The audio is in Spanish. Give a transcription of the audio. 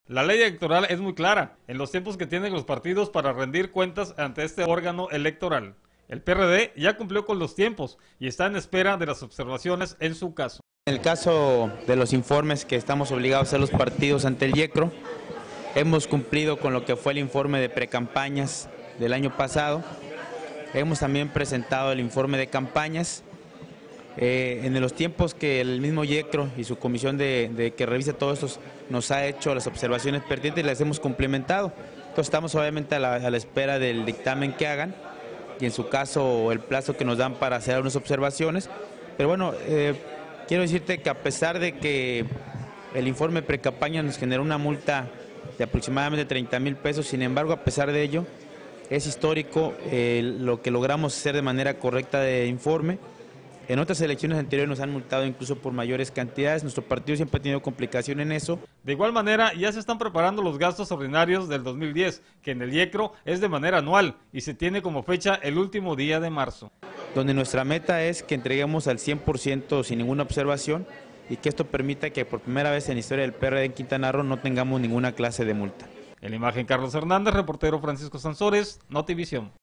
La ley electoral es muy clara en los tiempos que tienen los partidos para rendir cuentas ante este órgano electoral. El PRD ya cumplió con los tiempos y está en espera de las observaciones en su caso. En el caso de los informes que estamos obligados a hacer los partidos ante el IECRO, hemos cumplido con lo que fue el informe de precampañas del año pasado. Hemos también presentado el informe de campañas. En los tiempos que el mismo IECRO y su comisión de que revisa todo esto nos ha hecho las observaciones pertinentes y las hemos complementado. Entonces estamos obviamente a la espera del dictamen que hagan y en su caso el plazo que nos dan para hacer algunas observaciones. Pero bueno, quiero decirte que a pesar de que el informe precampaña nos generó una multa de aproximadamente 30,000 pesos, sin embargo, a pesar de ello, es histórico lo que logramos hacer de manera correcta de informe. En otras elecciones anteriores nos han multado incluso por mayores cantidades. Nuestro partido siempre ha tenido complicación en eso. De igual manera, ya se están preparando los gastos ordinarios del 2010, que en el IECRO es de manera anual y se tiene como fecha el último día de marzo. Donde nuestra meta es que entreguemos al 100% sin ninguna observación y que esto permita que por primera vez en la historia del PRD en Quintana Roo no tengamos ninguna clase de multa. En la imagen, Carlos Hernández, reportero Francisco Sansores, Notivisión.